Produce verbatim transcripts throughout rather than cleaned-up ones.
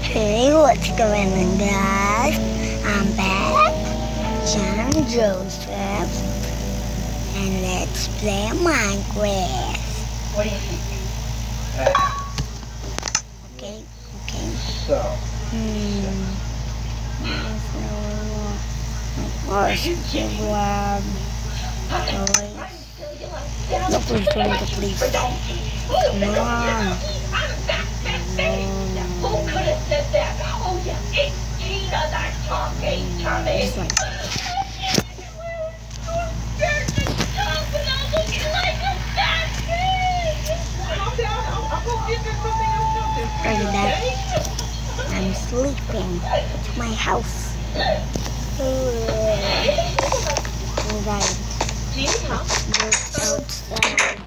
Hey, what's going on, guys? I'm back, John Joseph, and let's play Minecraft. What do you think? Okay, okay. So. Hmm. First, vlog. No, please don't, please. Come on. Who could have said that? Oh, yeah, it's Gina that's talking to me. This one. You're just talking out looking like a fat pig. Okay, I'll, I'll go get you something else to do. Look at that. I'm sleeping. It's my house. Alright. Gina? Look outside.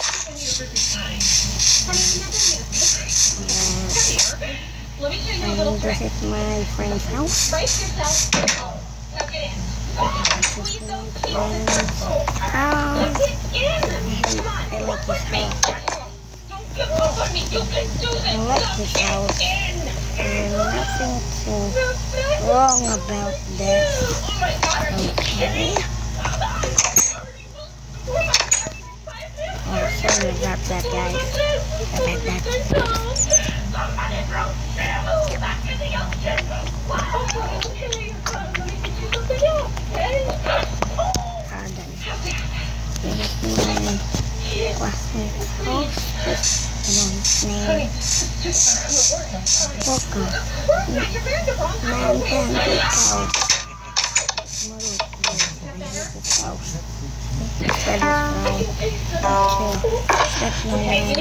Let me show you a little And trick. this is my friend's house. Brace yourself. Now get in. Squeeze those teeth. Um, Now get in. Come on. I like this house. Don't give up on me. You can do this. I like this house. In. There's nothing too wrong about this. Oh my God. Okay. Oh, sorry about that, guys. Sorry about that. Somebody broke Samu back in the ocean. Pardon. This is my classmate's house. I know his name. Welcome. Man can be cow. This house. That is wrong. Okay. That's my name.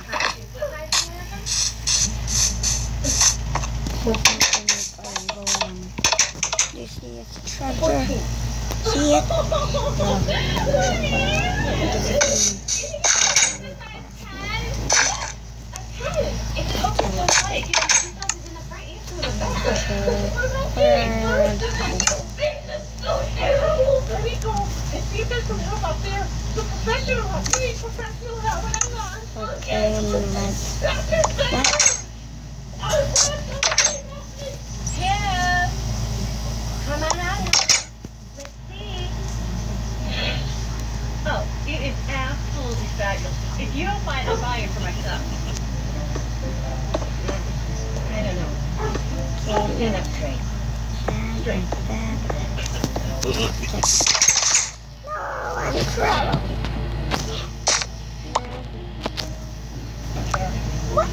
This is treasure. See it? Okay, let's that. Come on out. Let's see. Oh, it is absolutely fabulous. If you don't mind, I'll buy it for myself. I don't know. Okay, Enough trade. that and that. No, I'm in trouble. What?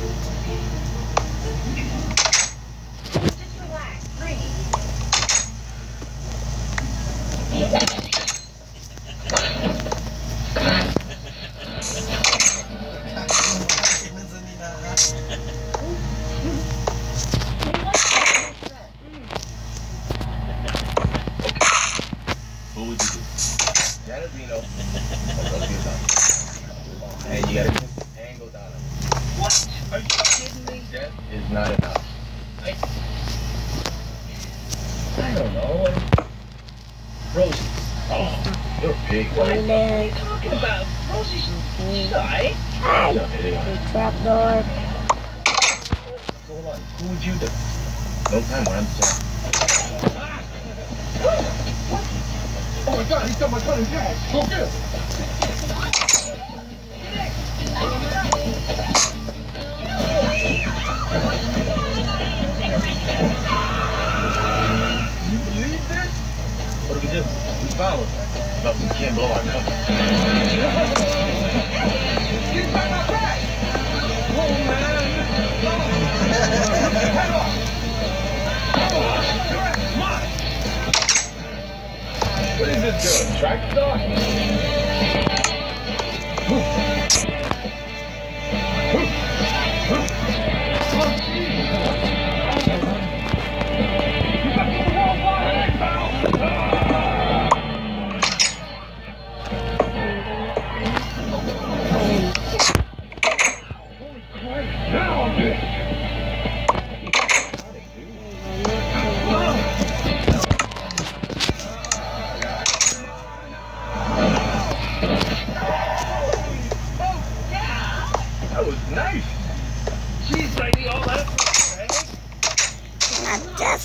Just relax, breathe. What would you do? Janavino. And you gotta and go down. What? Are you kidding me? That is not enough. I, I don't know. Rosie. Oh, you're big. What are you talking about? Rosie's shy. Hi. No, it ain't. The trapdoor. Hold on. Who would you do? No time when I'm sorry. Oh my God, he's got my cousin's gas. Go get him. You believe this? What do we do? We follow him. But we can't blow our cover. Get back my back! Whoa, man! Head off! Come on! What is this doing? Track star?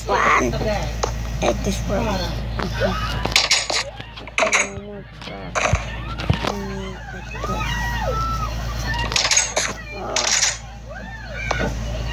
this one. Okay. Take this one. Uh, Oh my god. I need like this. Oh.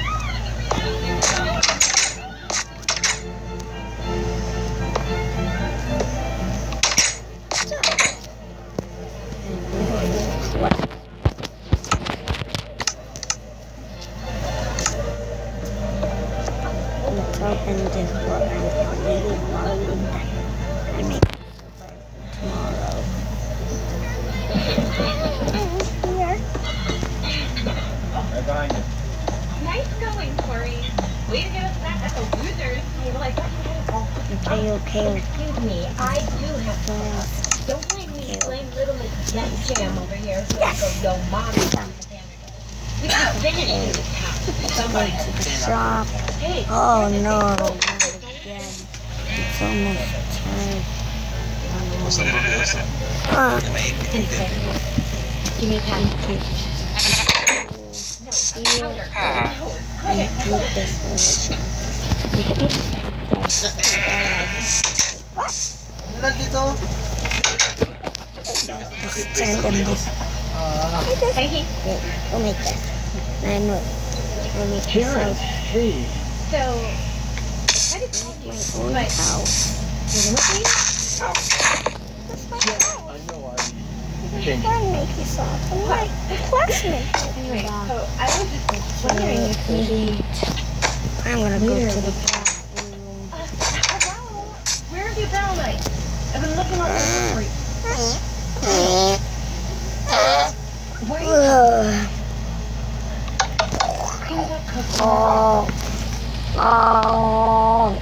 Let's open this book. I'm really worried that I make it tomorrow. Here. right behind you. Nice going, Corey. Way to get us back at the losers table. I thought you had it all. Okay, okay, Excuse me, I do have okay. class. Don't blame me, blame little Miss Yes Jam over here. Yes. So, yo, mommy. We can finish in this house. Somebody To the shop. Hey, Oh no, not again. It's almost time. Listen, listen. Ah, give me time. here. I do this one. Turn them this. Hey, he- Wait, we'll make this. I know. We'll make this Karen, house. hey. so, I just told you, My own but house. you know what? That's my house. I know I changed. I make this off. I'm like a classmate. Anyway, so I was just wondering if maybe. I'm gonna go Later. to the bathroom. Uh, hello? Where have you been all night? I've been looking all over for you. Where are you? Ugh. Cleaned up cooking. Oh. Oh.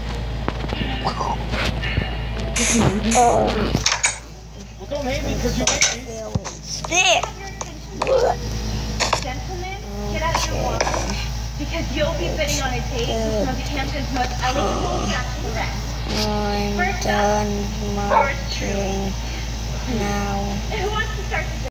Oh. Well, don't hate me because you hate me. Stick. Gentlemen, get out your water. Because you'll be sitting on a date with some of Hampton's most eligible bachelorettes. I'm done marching now. Who wants to start the